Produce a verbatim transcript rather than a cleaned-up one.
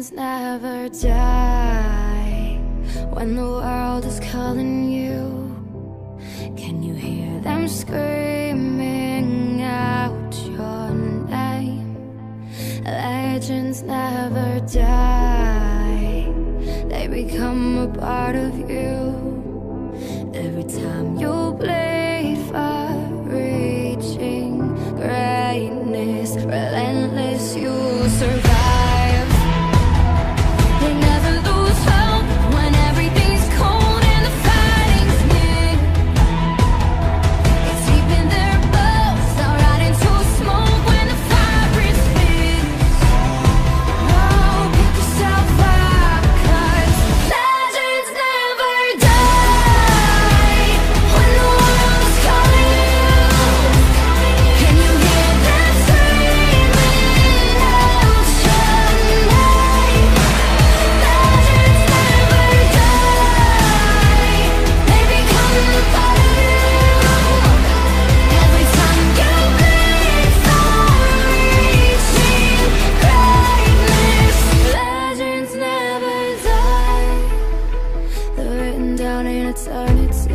Legends never die. When the world is calling you, can you hear them screaming out your name? Legends never die. They become a part of you. Every time you bleed for reaching greatness, relentless, you survive. They never lose hope when everything's cold and the fighting's near. It's deep in their bones, they'll ride into smoke when the fire is fierce. Oh, pick yourself up, 'cause legends never die. When the world is calling you, can you hear them screaming out your name? Legends never die. They become a part of you. Every time you bleed for reaching greatness, legends never die. They're written down in eternity.